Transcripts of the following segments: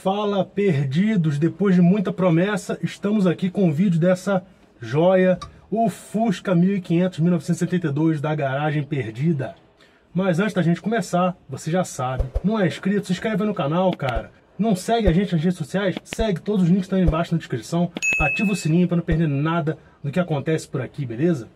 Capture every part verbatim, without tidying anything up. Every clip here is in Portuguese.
Fala, perdidos! Depois de muita promessa, estamos aqui com o vídeo dessa joia, o Fusca mil e quinhentos mil novecentos e setenta e dois da Garagem Perdida. Mas antes da gente começar, você já sabe, não é inscrito? Se inscreve no canal, cara. Não segue a gente nas redes sociais? Segue, todos os links estão aí embaixo na descrição. Ativa o sininho para não perder nada do que acontece por aqui, beleza?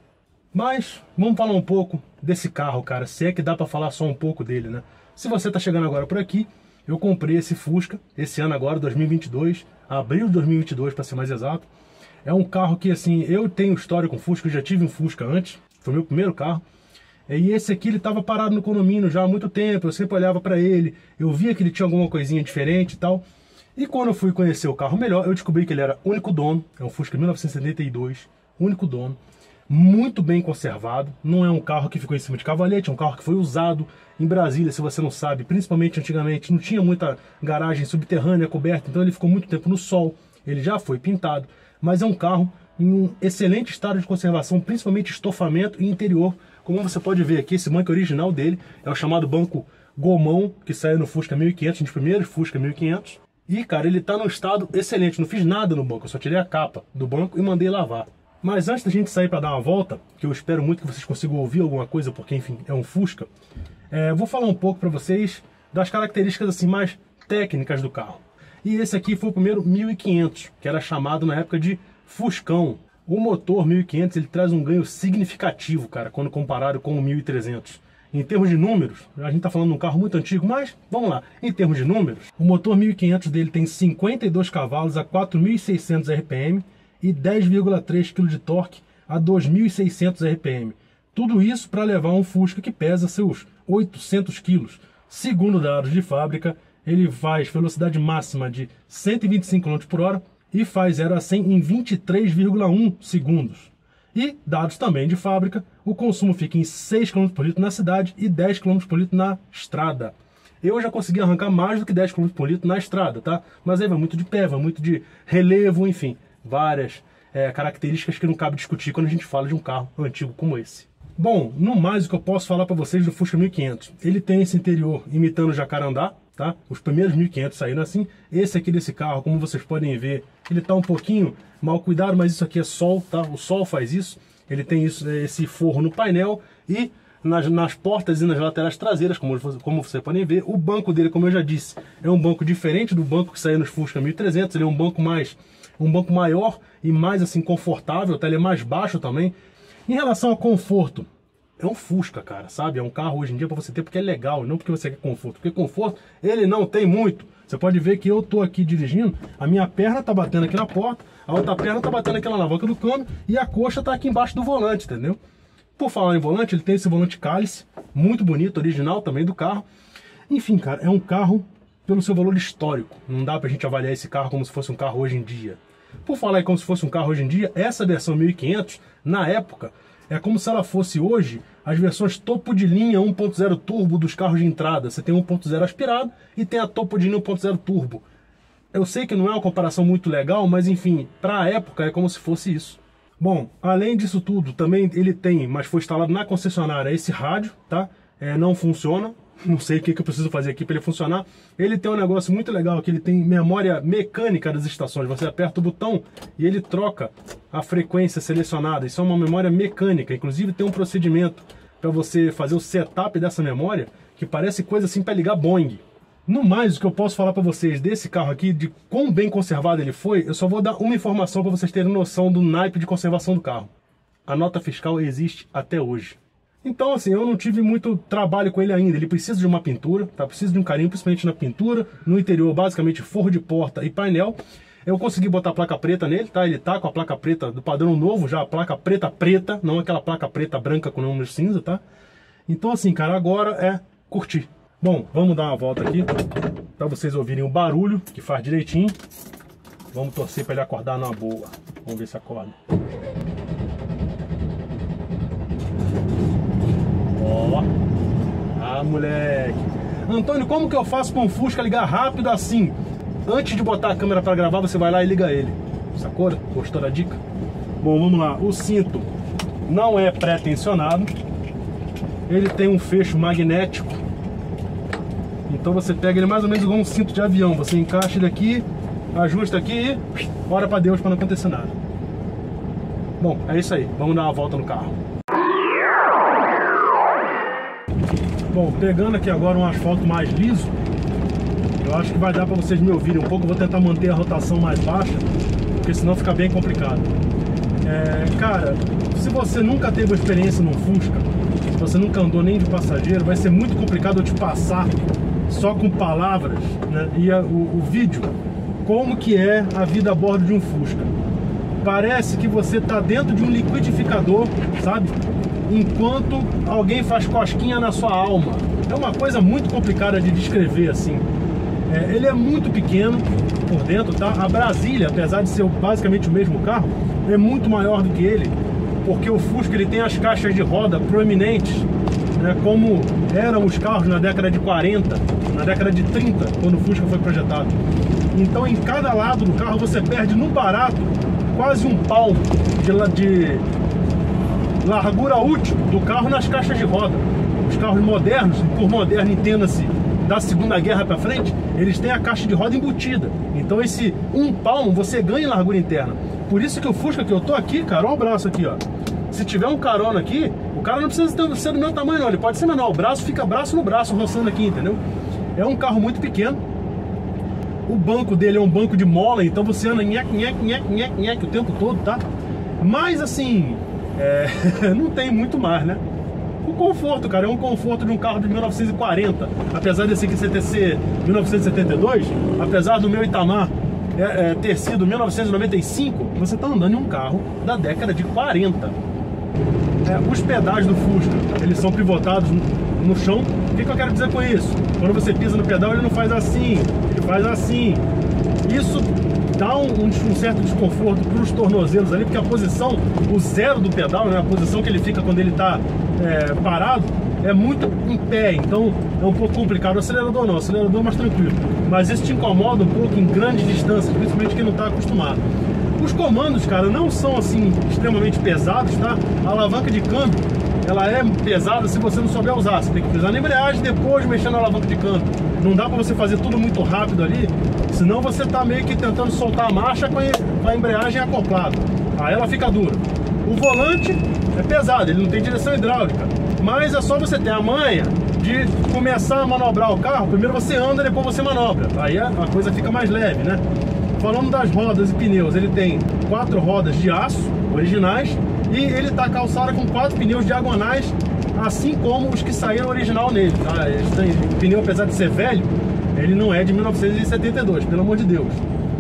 Mas vamos falar um pouco desse carro, cara, se é que dá para falar só um pouco dele, né? Se você tá chegando agora por aqui, eu comprei esse Fusca, esse ano agora, dois mil e vinte e dois, abril de dois mil e vinte e dois para ser mais exato. É um carro que, assim, eu tenho história com Fusca, eu já tive um Fusca antes, foi meu primeiro carro. E esse aqui, ele estava parado no condomínio já há muito tempo, eu sempre olhava para ele, eu via que ele tinha alguma coisinha diferente e tal. E quando eu fui conhecer o carro melhor, eu descobri que ele era único dono, é um Fusca mil novecentos e setenta e dois, único dono, muito bem conservado, não é um carro que ficou em cima de cavalete, é um carro que foi usado em Brasília, se você não sabe, principalmente antigamente, não tinha muita garagem subterrânea coberta, então ele ficou muito tempo no sol, ele já foi pintado, mas é um carro em um excelente estado de conservação, principalmente estofamento e interior. Como você pode ver aqui, esse banco original dele é o chamado banco gomão, que saiu no Fusca mil e quinhentos, um dos primeiros Fusca mil e quinhentos. E, cara, ele tá num estado excelente, não fiz nada no banco, eu só tirei a capa do banco e mandei lavar. Mas antes da gente sair para dar uma volta, que eu espero muito que vocês consigam ouvir alguma coisa, porque, enfim, é um Fusca, é, vou falar um pouco para vocês das características assim mais técnicas do carro. E esse aqui foi o primeiro mil e quinhentos, que era chamado na época de Fuscão. O motor mil e quinhentos ele traz um ganho significativo, cara, quando comparado com o mil e trezentos. Em termos de números, a gente está falando de um carro muito antigo, mas vamos lá. Em termos de números, o motor mil e quinhentos dele tem cinquenta e dois cavalos a quatro mil e seiscentos R P M e dez vírgula três quilos de torque a dois mil e seiscentos R P M. Tudo isso para levar um Fusca que pesa seus oitocentos quilos. Segundo dados de fábrica, ele faz velocidade máxima de cento e vinte e cinco quilômetros por hora e faz zero a cem em vinte e três vírgula um segundos. E, dados também de fábrica, o consumo fica em seis quilômetros por litro na cidade e dez quilômetros por litro na estrada. Eu já consegui arrancar mais do que dez quilômetros por litro na estrada, tá? Mas aí vai muito de pé, vai muito de relevo, enfim, várias é, características que não cabe discutir quando a gente fala de um carro antigo como esse. Bom, no mais o que eu posso falar para vocês do Fusca mil e quinhentos, ele tem esse interior imitando o jacarandá, tá? Os primeiros mil e quinhentos saíram assim. Esse aqui desse carro, como vocês podem ver, ele tá um pouquinho mal cuidado, mas isso aqui é sol, tá? O sol faz isso. Ele tem isso, esse forro no painel e nas, nas portas e nas laterais traseiras, como, como vocês podem ver. O banco dele, como eu já disse, é um banco diferente do banco que saiu nos Fusca mil e trezentos. Ele é um banco mais, um banco maior e mais assim confortável, tá? Ele é mais baixo também. Em relação ao conforto, é um Fusca, cara, sabe? É um carro hoje em dia para você ter porque é legal, não porque você quer conforto. Porque conforto, ele não tem muito. Você pode ver que eu tô aqui dirigindo, a minha perna tá batendo aqui na porta, a outra perna tá batendo aqui na alavanca do câmbio e a coxa tá aqui embaixo do volante, entendeu? Por falar em volante, ele tem esse volante cálice, muito bonito, original também do carro. Enfim, cara, é um carro pelo seu valor histórico. Não dá pra gente avaliar esse carro como se fosse um carro hoje em dia. Por falar em como se fosse um carro hoje em dia, essa versão mil e quinhentos, na época, é como se ela fosse hoje as versões topo de linha um ponto zero turbo dos carros de entrada. Você tem um ponto zero aspirado e tem a topo de linha um ponto zero turbo. Eu sei que não é uma comparação muito legal, mas enfim, para a época é como se fosse isso. Bom, além disso tudo, também ele tem, mas foi instalado na concessionária, esse rádio, tá? É, não funciona. Não sei o que, que eu preciso fazer aqui para ele funcionar. Ele tem um negócio muito legal, que ele tem memória mecânica das estações. Você aperta o botão e ele troca a frequência selecionada. Isso é uma memória mecânica. Inclusive tem um procedimento para você fazer o setup dessa memória, que parece coisa assim para ligar Boeing. No mais, o que eu posso falar para vocês desse carro aqui, de quão bem conservado ele foi, eu só vou dar uma informação para vocês terem noção do naipe de conservação do carro. A nota fiscal existe até hoje. Então, assim, eu não tive muito trabalho com ele ainda. Ele precisa de uma pintura, tá? Precisa de um carinho, principalmente na pintura. No interior, basicamente, forro de porta e painel. Eu consegui botar a placa preta nele, tá? Ele tá com a placa preta do padrão novo, já a placa preta preta, não aquela placa preta branca com número cinza, tá? Então, assim, cara, agora é curtir. Bom, vamos dar uma volta aqui para vocês ouvirem o barulho que faz direitinho. Vamos torcer para ele acordar numa boa. Vamos ver se acorda. Ó, ah, moleque. Antônio, como que eu faço com o Fusca ligar rápido assim? Antes de botar a câmera para gravar, você vai lá e liga ele. Sacou? Gostou da dica? Bom, vamos lá. O cinto não é pré-tensionado. Ele tem um fecho magnético. Então você pega ele mais ou menos igual um cinto de avião. Você encaixa ele aqui, ajusta aqui e ora pra Deus pra não acontecer nada. Bom, é isso aí. Vamos dar uma volta no carro. Bom, pegando aqui agora um asfalto mais liso, eu acho que vai dar pra vocês me ouvirem um pouco. Eu vou tentar manter a rotação mais baixa, porque senão fica bem complicado. É, cara, se você nunca teve experiência num Fusca, se você nunca andou nem de passageiro, vai ser muito complicado eu te passar só com palavras, né, e a, o, o vídeo, como que é a vida a bordo de um Fusca. Parece que você tá dentro de um liquidificador, sabe? Enquanto alguém faz cosquinha na sua alma. É uma coisa muito complicada de descrever assim. É, ele é muito pequeno por dentro, tá? A Brasília, apesar de ser basicamente o mesmo carro, é muito maior do que ele, porque o Fusca ele tem as caixas de roda proeminentes, né, como eram os carros na década de quarenta, na década de trinta, quando o Fusca foi projetado. Então em cada lado do carro você perde no barato quase um palmo de, de largura útil do carro nas caixas de roda. Os carros modernos, por moderno entenda-se da Segunda Guerra para frente, eles têm a caixa de roda embutida. Então esse um palmo você ganha em largura interna. Por isso que o Fusca que eu tô aqui, cara, olha o braço aqui, ó. Se tiver um carona aqui, o cara não precisa ser do meu tamanho não, ele pode ser menor. O braço fica braço no braço roçando aqui, entendeu? É um carro muito pequeno. O banco dele é um banco de mola, então você anda nhec, nhec, nhec, nhec, nhec o tempo todo, tá? Mas assim, é... não tem muito mais, né? O conforto, cara, é um conforto de um carro de mil novecentos e quarenta. Apesar desse aqui C T C mil novecentos e setenta e dois, apesar do meu Itamar é, é, ter sido mil novecentos e noventa e cinco, você tá andando em um carro da década de quarenta. É, os pedais do Fusca, eles são pivotados no, no chão. O que, que eu quero dizer com isso? Quando você pisa no pedal, ele não faz assim, ele faz assim. Isso dá um, um, um certo desconforto para os tornozelos ali, porque a posição, o zero do pedal, né, a posição que ele fica quando ele está é, parado, é muito em pé, então é um pouco complicado. O acelerador não, o acelerador é mais tranquilo, mas isso te incomoda um pouco em grandes distâncias, principalmente quem não está acostumado. Os comandos, cara, não são assim extremamente pesados, tá? A alavanca de câmbio, ela é pesada se você não souber usar. Você tem que pisar na embreagem e depois mexer na alavanca de câmbio. Não dá pra você fazer tudo muito rápido ali, senão você tá meio que tentando soltar a marcha com a embreagem acoplada. Aí ela fica dura. O volante é pesado, ele não tem direção hidráulica, mas é só você ter a manha de começar a manobrar o carro. Primeiro você anda, depois você manobra. Aí a coisa fica mais leve, né? Falando das rodas e pneus, ele tem quatro rodas de aço originais e ele está calçado com quatro pneus diagonais, assim como os que saíram original nele, tá? O pneu, apesar de ser velho, ele não é de mil novecentos e setenta e dois, pelo amor de Deus.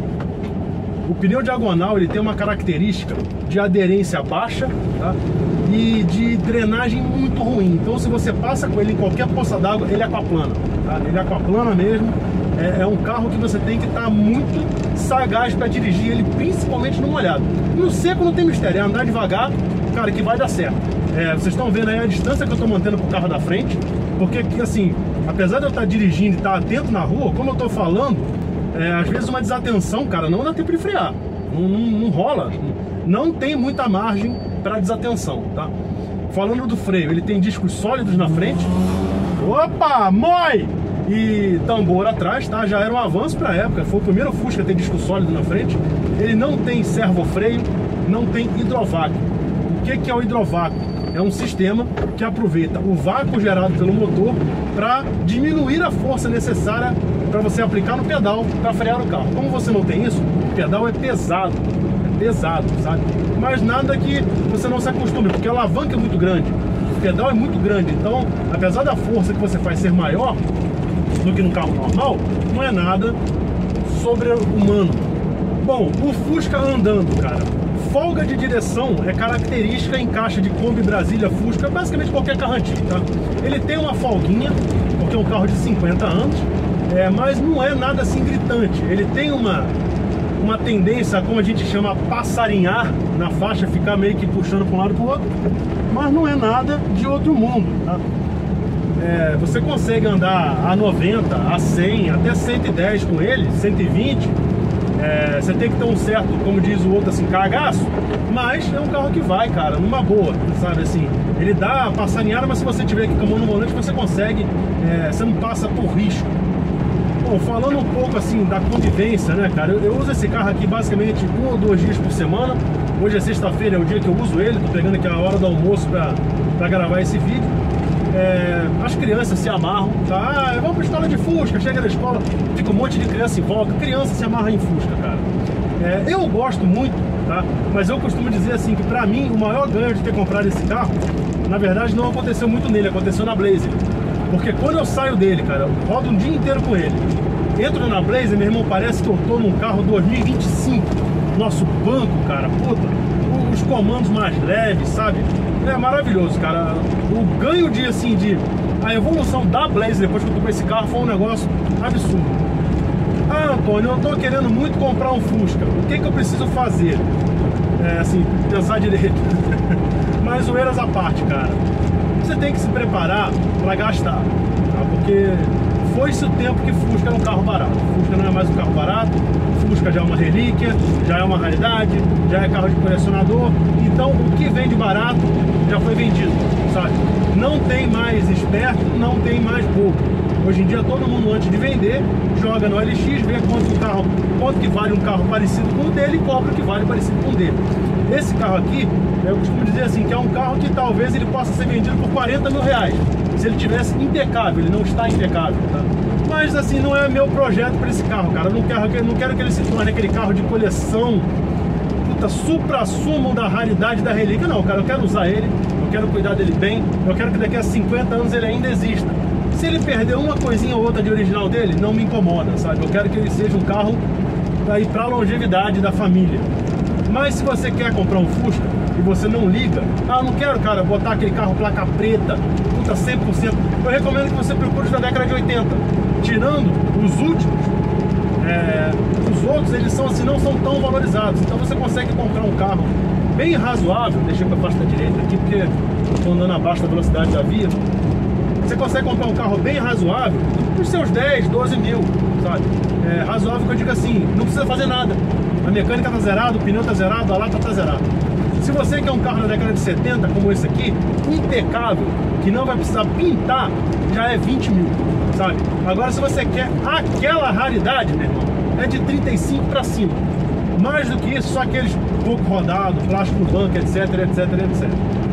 O pneu diagonal ele tem uma característica de aderência baixa, tá? E de drenagem muito ruim. Então se você passa com ele em qualquer poça d'água, ele aquaplana, tá? Ele aquaplana mesmo. É, é um carro que você tem que estar muito sagaz para dirigir ele, principalmente no molhado. No seco não tem mistério, é andar devagar, cara, que vai dar certo. É, vocês estão vendo aí a distância que eu estou mantendo pro carro da frente, porque assim, apesar de eu estar dirigindo e estar atento na rua, como eu estou falando, é, às vezes uma desatenção, cara, não dá tempo de frear, não, não, não rola, não tem muita margem para desatenção, tá? Falando do freio, ele tem discos sólidos na frente, opa, moi! E tambor atrás, tá? Já era um avanço para a época, foi o primeiro Fusca a ter disco sólido na frente. Ele não tem servofreio, não tem hidrovácuo. O que que é o hidrovácuo? É um sistema que aproveita o vácuo gerado pelo motor para diminuir a força necessária para você aplicar no pedal para frear o carro. Como você não tem isso, o pedal é pesado, é pesado, sabe? Mas nada que você não se acostume, porque a alavanca é muito grande, o pedal é muito grande, então apesar da força que você faz ser maior do que no carro normal, não é nada sobre-humano. Bom, o Fusca andando, cara, folga de direção é característica em caixa de Kombi, Brasília, Fusca, basicamente qualquer carro antigo, tá? Ele tem uma folguinha, porque é um carro de cinquenta anos, é, mas não é nada assim gritante. Ele tem uma, uma tendência, como a gente chama, passarinhar na faixa, ficar meio que puxando para um lado para o outro, mas não é nada de outro mundo, tá? É, você consegue andar a noventa, a cem, até cento e dez com ele, cento e vinte. É, você tem que ter um certo, como diz o outro, assim, cagaço, mas é um carro que vai, cara, numa boa, sabe assim. Ele dá passarinhada, mas se você tiver aqui com a mão no volante, você consegue, é, você não passa por risco. Bom, falando um pouco assim da convivência, né, cara, eu, eu uso esse carro aqui basicamente um ou dois dias por semana. Hoje é sexta-feira, é o dia que eu uso ele, tô pegando aqui a hora do almoço pra, pra gravar esse vídeo. É, as crianças se amarram, tá? Ah, vamos pra escola de Fusca, chega da escola, fica um monte de criança em volta, criança se amarra em Fusca, cara. É, eu gosto muito, tá? Mas eu costumo dizer assim, que pra mim, o maior ganho de ter comprado esse carro, na verdade não aconteceu muito nele, aconteceu na Blazer. Porque quando eu saio dele, cara, eu rodo um dia inteiro com ele, entro na Blazer, meu irmão, parece que eu tô num carro dois mil e vinte e cinco. Nosso banco, cara, puta, os comandos mais leves, sabe? É maravilhoso, cara. O ganho de, assim, de... A evolução da Blazer depois que eu comprei esse carro foi um negócio absurdo. Ah, Antônio, eu tô querendo muito comprar um Fusca. O que que eu preciso fazer? É, assim, pensar direito. Mas zoeiras à parte, cara. Você tem que se preparar para gastar, tá? Porque foi-se o tempo que Fusca era um carro barato. Fusca não é mais um carro barato, Fusca já é uma relíquia, já é uma raridade, já é carro de colecionador. Então o que vende barato já foi vendido, sabe? Não tem mais esperto, não tem mais bobo. Hoje em dia todo mundo, antes de vender, joga no L X, vê quanto, o carro, quanto que vale um carro parecido com o dele e cobra o que vale parecido com o dele. Esse carro aqui, eu costumo dizer assim, que é um carro que talvez ele possa ser vendido por quarenta mil reais. Se ele tivesse impecável, ele não está impecável, tá? Mas assim, não é meu projeto para esse carro, cara. Eu não quero, eu não quero que ele se torne aquele carro de coleção, puta, supra-sumo da raridade da relíquia. Não, cara, eu quero usar ele, eu quero cuidar dele bem, eu quero que daqui a cinquenta anos ele ainda exista. Se ele perder uma coisinha ou outra de original dele, não me incomoda, sabe? Eu quero que ele seja um carro aí para a longevidade da família. Mas se você quer comprar um Fusca e você não liga, ah, eu não quero, cara, botar aquele carro placa preta, puta, cem por cento, eu recomendo que você procure os da década de oitenta. Tirando os últimos, é, os outros, eles são assim, não são tão valorizados. Então você consegue comprar um carro bem razoável. Deixa eu ir para a faixa da direita aqui, porque estou andando abaixo da velocidade da via. Você consegue comprar um carro bem razoável por seus dez, doze mil, sabe? É, razoável que eu digo assim, não precisa fazer nada. A mecânica tá zerada, o pneu tá zerado, a lata tá zerada. Se você quer um carro da década de setenta, como esse aqui, impecável, que não vai precisar pintar, já é vinte mil, sabe? Agora, se você quer aquela raridade, meu irmão, é de trinta e cinco para cima. Mais do que isso, só aqueles pouco rodados, plástico no banco, etc, etc, etcétera.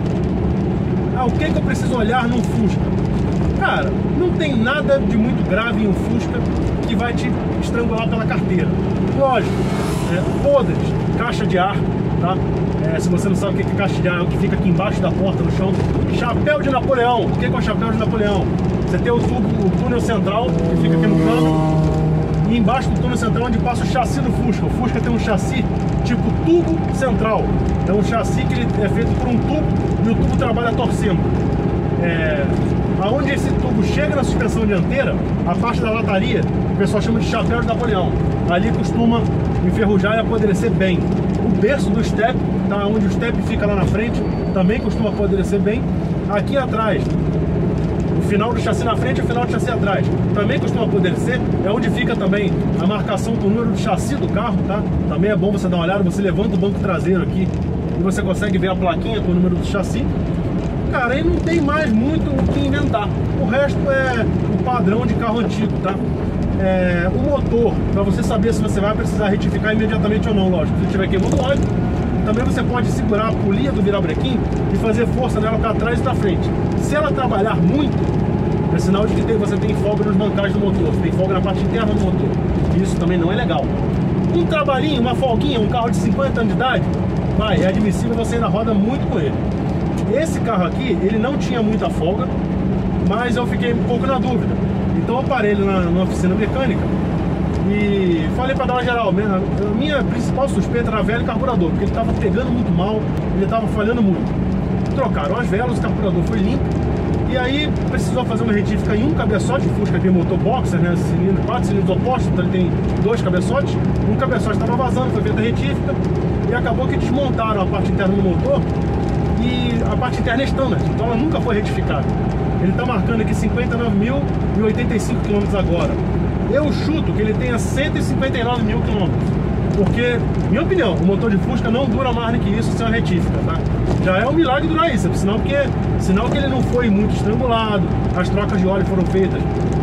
Ah, o que que eu preciso olhar num Fusca? Cara, não tem nada de muito grave em um Fusca que vai te estrangular pela carteira. Lógico, é, podres, caixa de ar, tá? É, se você não sabe o que é caixa de ar, é o que fica aqui embaixo da porta, no chão. Chapéu de Napoleão. O que é o chapéu de Napoleão? Você tem o, tubo, o túnel central, que fica aqui no cano, e embaixo do túnel central onde passa o chassi do Fusca. O Fusca tem um chassi tipo tubo central. É um chassi que ele é feito por um tubo e o tubo trabalha torcendo. É, aonde esse tubo chega na suspensão dianteira, a parte da lataria, o pessoal chama de chapéu de Napoleão. Ali costuma enferrujar e apodrecer bem. O berço do step, tá, onde o step fica lá na frente, também costuma apodrecer bem. Aqui atrás, o final do chassi na frente e o final do chassi atrás, também costuma apodrecer. É onde fica também a marcação com o número do chassi do carro, tá? Também é bom você dar uma olhada, você levanta o banco traseiro aqui e você consegue ver a plaquinha com o número do chassi. Cara, aí não tem mais muito o que inventar. O resto é o padrão de carro antigo, tá? É, o motor, para você saber se você vai precisar retificar imediatamente ou não, lógico. Se tiver queimando óleo, também você pode segurar a polia do virabrequim e fazer força nela para trás e para frente. Se ela trabalhar muito, é sinal de que tem, você tem folga nos bancais do motor, você tem folga na parte interna do motor. Isso também não é legal. Um trabalhinho, uma folguinha, um carro de cinquenta anos de idade, vai, é admissível, você ainda roda muito com ele. Esse carro aqui, ele não tinha muita folga, mas eu fiquei um pouco na dúvida. Então eu parei ele na, na oficina mecânica e falei para dar uma geral. Minha, minha principal suspeita era velho carburador, porque ele estava pegando muito mal, ele estava falhando muito. Trocaram as velas, o carburador foi limpo, e aí precisou fazer uma retífica em um cabeçote. O Fusca tem motor boxer, né, cilindro, quatro cilindros opostos, então ele tem dois cabeçotes. Um cabeçote estava vazando, foi feita a retífica, e acabou que desmontaram a parte interna do motor, e a parte interna é standard, então ela nunca foi retificada. Ele está marcando aqui cinquenta e nove mil e oitenta e cinco quilômetros agora. Eu chuto que ele tenha cento e cinquenta e nove mil quilômetros, porque, minha opinião, o motor de Fusca não dura mais do que isso sem uma retífica, tá? Já é um milagre durar isso, senão, porque, senão que ele não foi muito estrangulado, as trocas de óleo foram feitas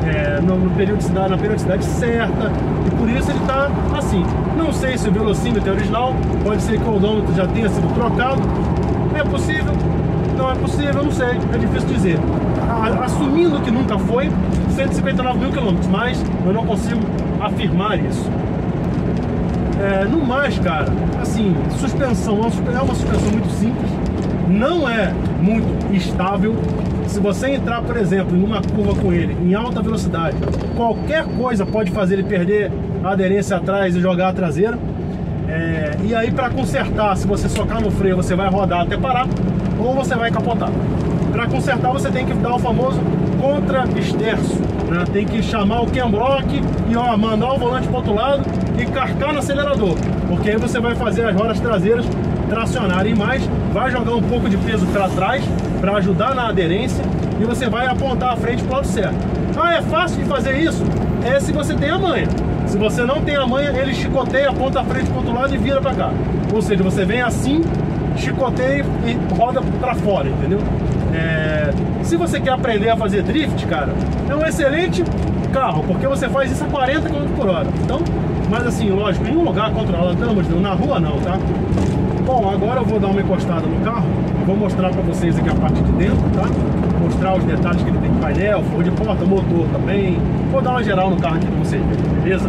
é, no periodicidade, na periodicidade certa, e por isso ele está assim. Não sei se o velocímetro é original, pode ser que o odômetro já tenha sido trocado. É possível? Não é possível, não sei, é difícil dizer. Assumindo que nunca foi, cento e cinquenta e nove mil quilômetros, mas eu não consigo afirmar isso. É, no mais, cara, assim, suspensão é uma suspensão muito simples, não é muito estável. Se você entrar, por exemplo, em uma curva com ele em alta velocidade, qualquer coisa pode fazer ele perder a aderência atrás e jogar a traseira. É, e aí, para consertar, se você socar no freio, você vai rodar até parar ou você vai capotar. Para consertar, você tem que dar o famoso contra-esterço, né? Tem que chamar o camblock e ó, mandar o volante para outro lado e carcar no acelerador, porque aí você vai fazer as rodas traseiras tracionarem mais, vai jogar um pouco de peso para trás para ajudar na aderência e você vai apontar a frente para o lado certo. Ah, é fácil de fazer isso? É se você tem a manha. Se você não tem a manha, ele chicoteia, aponta a frente para o outro lado e vira para cá. Ou seja, você vem assim, chicoteia e roda para fora, entendeu? É... Se você quer aprender a fazer drift, cara, é um excelente carro, porque você faz isso a quarenta quilômetros por hora. Então, mas assim, lógico, em um lugar controlado, pelo amor de Deus, na rua não, tá? Bom, agora eu vou dar uma encostada no carro, vou mostrar para vocês aqui a parte de dentro, tá? Mostrar os detalhes que ele tem de painel, forro de porta, motor também. Vou dar uma geral no carro aqui para vocês verem, beleza?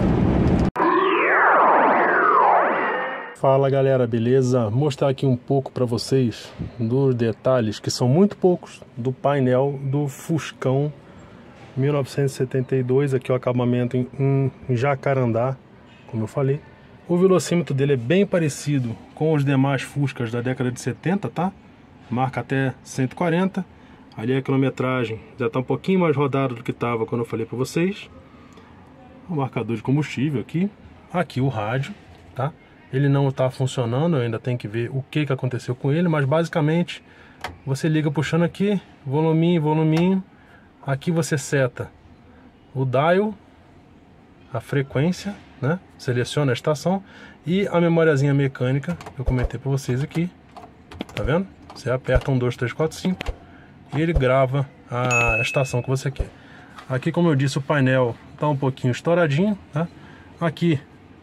Fala galera, beleza? Mostrar aqui um pouco para vocês dos detalhes, que são muito poucos, do painel do Fuscão mil novecentos e setenta e dois, aqui o acabamento em, em jacarandá, como eu falei. O velocímetro dele é bem parecido com os demais Fuscas da década de setenta, tá? Marca até cento e quarenta. Ali a quilometragem já está um pouquinho mais rodada do que estava quando eu falei para vocês. O marcador de combustível aqui. Aqui o rádio, tá? Ele não está funcionando, eu ainda tenho que ver o que, que aconteceu com ele, mas basicamente você liga puxando aqui, voluminho, voluminho. Aqui você seta o dial, a frequência, né? Seleciona a estação e a memoriazinha mecânica, eu comentei para vocês aqui, tá vendo? Você aperta um, dois, três, quatro, cinco e ele grava a estação que você quer. Aqui, como eu disse, o painel tá um pouquinho estouradinho, tá? Aqui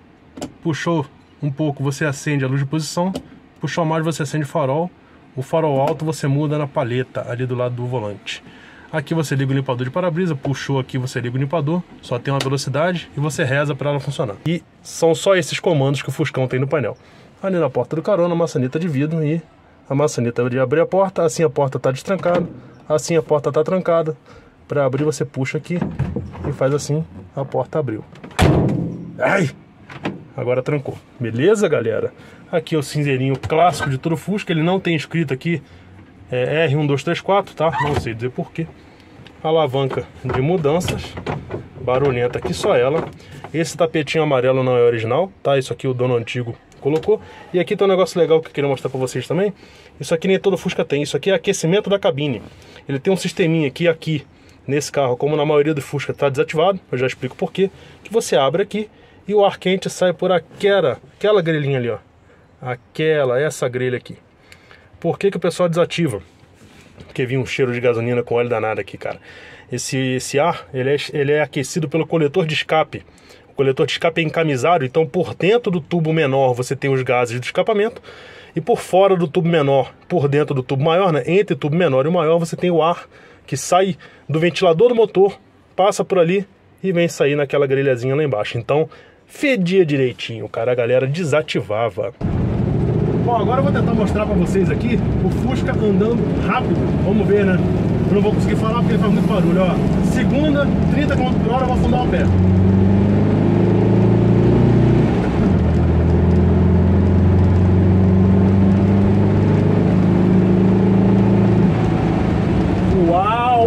puxou um pouco, você acende a luz de posição, puxou mais, você acende o farol. O farol alto você muda na paleta ali do lado do volante. Aqui você liga o limpador de para-brisa, puxou aqui, você liga o limpador, só tem uma velocidade e você reza para ela funcionar. E são só esses comandos que o Fuscão tem no painel. Ali na porta do carona, maçaneta de vidro e a maçaneta de abrir a porta, assim a porta está destrancada, assim a porta está trancada. Para abrir você puxa aqui e faz assim, a porta abriu. Ai! Agora trancou. Beleza, galera? Aqui é o cinzeirinho clássico de todo Fusca, ele não tem escrito aqui é R um dois três quatro, tá? Não sei dizer porquê. Alavanca de mudanças, barulhenta aqui só ela. Esse tapetinho amarelo não é original, tá? Isso aqui o dono antigo colocou. E aqui tem um negócio legal que eu queria mostrar pra vocês também. Isso aqui nem todo Fusca tem, isso aqui é aquecimento da cabine. Ele tem um sisteminha aqui, aqui, nesse carro, como na maioria do Fusca tá desativado, eu já explico porquê, que você abre aqui e o ar quente sai por aquela, aquela grelhinha ali, ó. Aquela, essa grelha aqui. Por que que o pessoal desativa? Porque vinha um cheiro de gasolina com óleo danado aqui, cara. Esse, esse ar, ele é, ele é aquecido pelo coletor de escape. O coletor de escape é encamisado, então por dentro do tubo menor você tem os gases do escapamento. E por fora do tubo menor, por dentro do tubo maior, né? Entre o tubo menor e o maior, você tem o ar que sai do ventilador do motor, passa por ali e vem sair naquela grelhazinha lá embaixo. Então, fedia direitinho, cara. A galera desativava. Bom, agora eu vou tentar mostrar pra vocês aqui o Fusca andando rápido. Vamos ver, né? Eu não vou conseguir falar porque faz muito barulho, ó. Segunda, trinta quilômetros por hora, eu vou afundar o pé. Uau!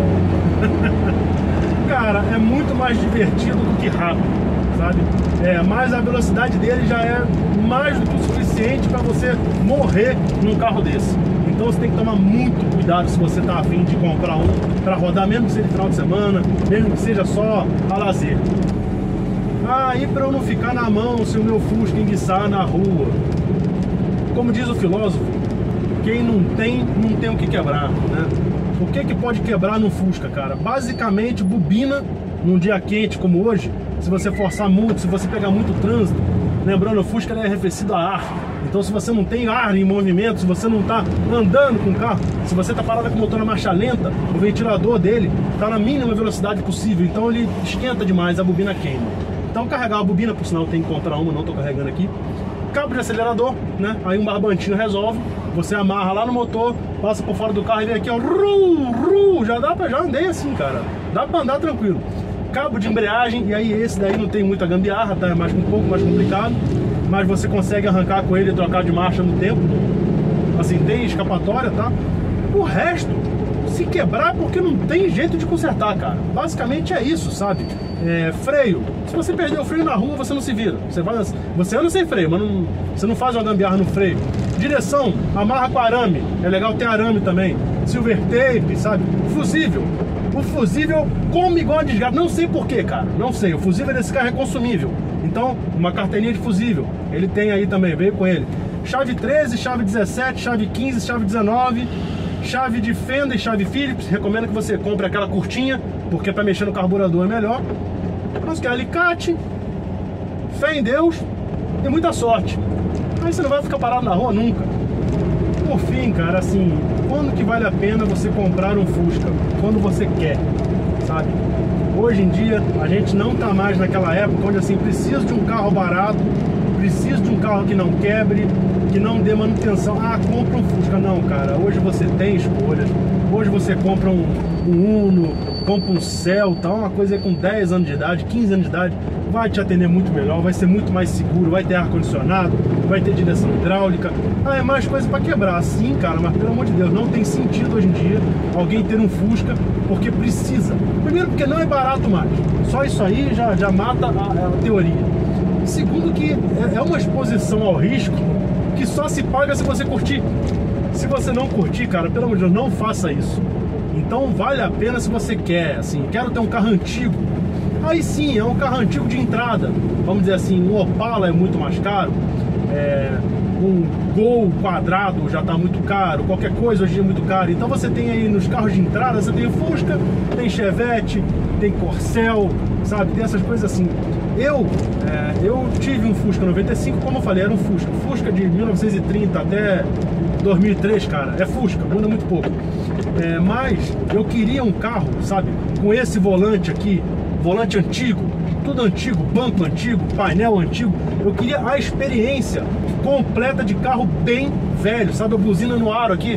Cara, é muito mais divertido do que rápido, sabe? É, mas a velocidade dele já é mais do que o suficiente para você morrer num carro desse. Então você tem que tomar muito cuidado se você tá afim de comprar um para rodar, mesmo que seja de final de semana, mesmo que seja só a lazer. Ah, e para eu não ficar na mão se o meu Fusca enguiçar na rua. Como diz o filósofo, quem não tem, não tem o que quebrar, né? O que que pode quebrar no Fusca, cara? Basicamente, bobina, num dia quente como hoje, se você forçar muito, se você pegar muito trânsito, lembrando, o Fusca ele é arrefecido a ar. Então, se você não tem ar em movimento, se você não está andando com o carro, se você está parado com o motor na marcha lenta, o ventilador dele está na mínima velocidade possível. Então, ele esquenta demais, a bobina queima. Então, carregar a bobina, por sinal, tem que encontrar uma, não estou carregando aqui. Cabo de acelerador, né? Aí um barbantinho resolve. Você amarra lá no motor, passa por fora do carro e vem aqui, ó. Ru, ru, já dá pra, já andei assim, cara. Dá pra andar tranquilo. Cabo de embreagem, e aí esse daí não tem muita gambiarra, tá? É mais, um pouco mais complicado. Mas você consegue arrancar com ele e trocar de marcha no tempo. Assim, tem escapatória, tá? O resto, se quebrar, é porque não tem jeito de consertar, cara. Basicamente é isso, sabe? É, freio. Se você perder o freio na rua, você não se vira. Você, vai, você anda sem freio, mas não, você não faz uma gambiarra no freio. Direção, amarra com arame. É legal ter arame também. Silver tape, sabe? Fusível. O fusível come igual a desgraça. Não sei porquê, cara. Não sei. O fusível desse carro é consumível. Então, uma carteirinha de fusível. Ele tem aí também, veio com ele. Chave treze, chave dezessete, chave quinze, chave dezenove. Chave de fenda e chave Phillips. Recomendo que você compre aquela curtinha, porque para mexer no carburador é melhor. Nós quer alicate, fé em Deus e muita sorte. Aí você não vai ficar parado na rua nunca. Por fim, cara, assim, quando que vale a pena você comprar um Fusca? Quando você quer, sabe? Hoje em dia, a gente não tá mais naquela época onde, assim, preciso de um carro barato, preciso de um carro que não quebre, que não dê manutenção. Ah, compra um Fusca. Não, cara, hoje você tem escolhas. Hoje você compra um, um Uno, compra um Celta, uma coisa aí com dez anos de idade, quinze anos de idade, vai te atender muito melhor, vai ser muito mais seguro, vai ter ar-condicionado, vai ter direção hidráulica. Ah, é mais coisa para quebrar, sim, cara, mas pelo amor de Deus, não tem sentido hoje em dia alguém ter um Fusca, porque precisa. Primeiro, porque não é barato mais. Só isso aí já, já mata a, a teoria. Segundo, que é, é uma exposição ao risco que só se paga se você curtir. Se você não curtir, cara, pelo amor de Deus, não faça isso. Então vale a pena se você quer, assim, quero ter um carro antigo. Aí sim, é um carro antigo de entrada. Vamos dizer assim, um Opala é muito mais caro. É, um Gol quadrado já está muito caro. Qualquer coisa hoje em dia é muito caro. Então você tem aí nos carros de entrada, você tem Fusca, tem Chevette, tem Corcel, sabe? Tem essas coisas assim. Eu, é, eu tive um Fusca noventa e cinco, como eu falei, era um Fusca. Fusca de mil novecentos e trinta até dois mil e três, cara. É Fusca, muda muito pouco. É, mas eu queria um carro, sabe? Com esse volante aqui, volante antigo, tudo antigo, banco antigo, painel antigo. Eu queria a experiência completa de carro bem velho, sabe? A buzina no aro aqui,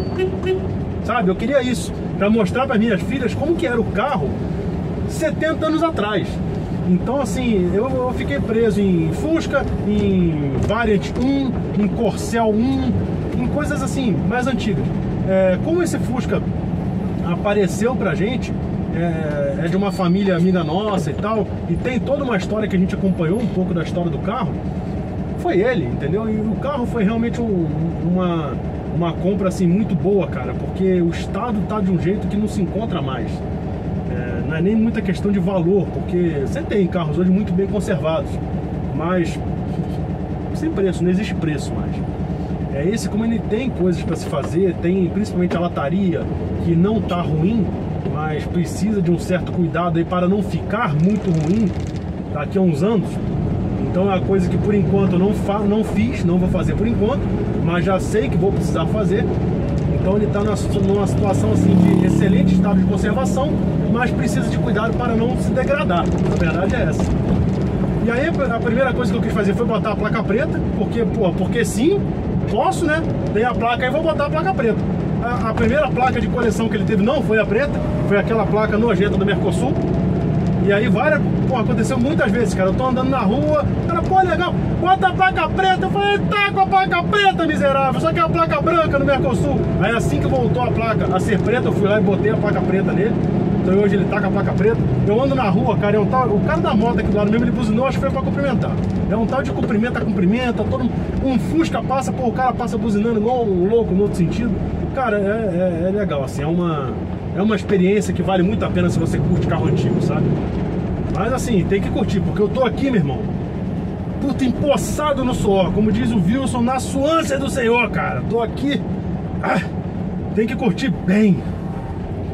sabe? Eu queria isso, para mostrar para minhas filhas como que era o carro setenta anos atrás. Então, assim, eu, eu fiquei preso em Fusca, em Variant um, em Corcel um, em coisas assim, mais antigas. É, como esse Fusca apareceu pra gente, é, é de uma família amiga nossa e tal, e tem toda uma história que a gente acompanhou um pouco da história do carro, foi ele, entendeu? E o carro foi realmente um, uma, uma compra, assim, muito boa, cara, porque o estado tá de um jeito que não se encontra mais. É, não é nem muita questão de valor, porque você tem carros hoje muito bem conservados, mas sem preço, não existe preço mais. É esse, como ele tem coisas para se fazer, tem principalmente a lataria, que não tá ruim, mas precisa de um certo cuidado aí para não ficar muito ruim daqui a uns anos. Então é uma coisa que por enquanto eu não, fa não fiz, não vou fazer por enquanto, mas já sei que vou precisar fazer. Então ele está numa situação assim de excelente estado de conservação, mas precisa de cuidado para não se degradar. A verdade é essa. E aí a primeira coisa que eu quis fazer foi botar a placa preta, porque, pô, porque sim, posso, né? Dei a placa e vou botar a placa preta. A, a primeira placa de coleção que ele teve não foi a preta, foi aquela placa nojenta do Mercosul. E aí várias, pô, aconteceu muitas vezes, cara. Eu tô andando na rua, cara, pô, legal, bota a placa preta. Eu falei, tá com a placa preta, miserável, só que é a placa branca no Mercosul. Aí assim que voltou a placa a ser preta, eu fui lá e botei a placa preta nele. Então hoje ele tá com a placa preta. Eu ando na rua, cara, é um tal, o cara da moto aqui do lado mesmo, ele buzinou, acho que foi pra cumprimentar. É um tal de cumprimenta, cumprimenta, todo um Fusca passa, pô, o cara passa buzinando igual um louco no outro sentido. Cara, é, é, é legal, assim, é uma, é uma experiência que vale muito a pena se você curte carro antigo, sabe? Mas assim, tem que curtir, porque eu tô aqui, meu irmão, puta, empoçado no suor, como diz o Wilson, na suância do Senhor, cara. Tô aqui, ah, tem que curtir bem.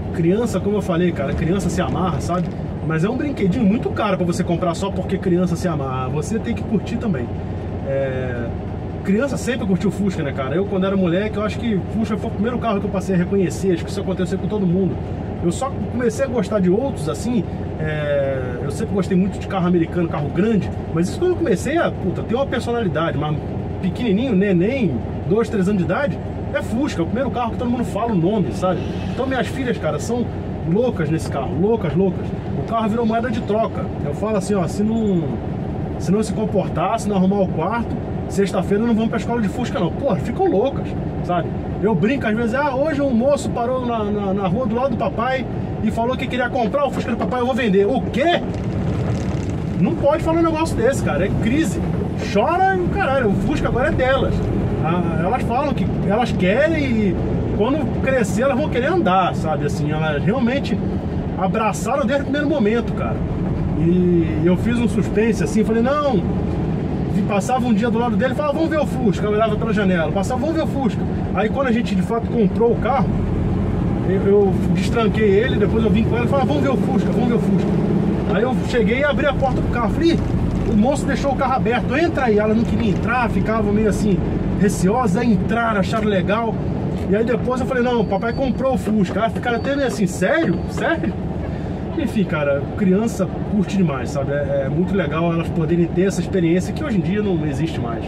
criança, como eu falei, cara, criança se amarra, sabe? Mas é um brinquedinho muito caro pra você comprar só porque criança se amarra. Você tem que curtir também. É... Criança sempre curtiu Fusca, né, cara? Eu, quando era moleque, eu acho que Fusca foi o primeiro carro que eu passei a reconhecer. Acho que isso aconteceu com todo mundo. Eu só comecei a gostar de outros, assim, é... eu sempre gostei muito de carro americano, carro grande, mas isso quando eu comecei a, puta, ter uma personalidade, mas pequenininho, neném, dois, três anos de idade, é Fusca, é o primeiro carro que todo mundo fala o nome, sabe? Então minhas filhas, cara, são loucas nesse carro, loucas, loucas. O carro virou moeda de troca. Eu falo assim, ó, se não, se não se comportar, se não arrumar o quarto, sexta-feira não vamos pra escola de Fusca não. Porra, ficam loucas, sabe? Eu brinco às vezes, ah, hoje um moço parou na, na, na rua do lado do papai e falou que queria comprar o Fusca do papai, eu vou vender. O quê? Não pode falar um negócio desse, cara, é crise. Chora, caralho, o Fusca agora é delas. Ah, elas falam que elas querem e quando crescer elas vão querer andar, sabe? Assim, elas realmente abraçaram desde o primeiro momento, cara. E eu fiz um suspense assim, falei, não... Passava um dia do lado dele e falava, vamos ver o Fusca. Eu olhava pela janela, passava, vamos ver o Fusca. Aí quando a gente de fato comprou o carro, eu, eu destranquei ele, depois eu vim com ela e falava, vamos ver o Fusca, vamos ver o Fusca. Aí eu cheguei e abri a porta do carro. Falei, o moço deixou o carro aberto, entra aí. Ela não queria entrar, ficava meio assim, receosa, entrar, acharam legal. E aí depois eu falei, não, papai comprou o Fusca. Ela ficaram até meio assim, sério? Sério? Enfim, cara, criança curte demais, sabe? É, é muito legal elas poderem ter essa experiência que hoje em dia não existe mais.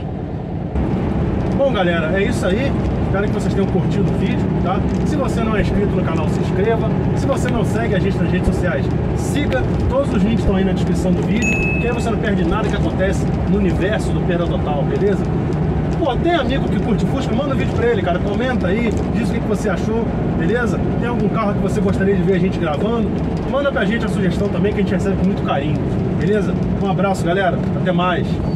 Bom, galera, é isso aí. Espero que vocês tenham curtido o vídeo, tá? Se você não é inscrito no canal, se inscreva. Se você não segue a gente nas redes sociais, siga. Todos os links estão aí na descrição do vídeo, que aí você não perde nada que acontece no universo do Perda Total, beleza? Pô, tem amigo que curte Fusca, manda um vídeo pra ele, cara, comenta aí, diz o que você achou, beleza? Tem algum carro que você gostaria de ver a gente gravando? Manda pra gente a sugestão também, que a gente recebe com muito carinho, beleza? Um abraço, galera, até mais!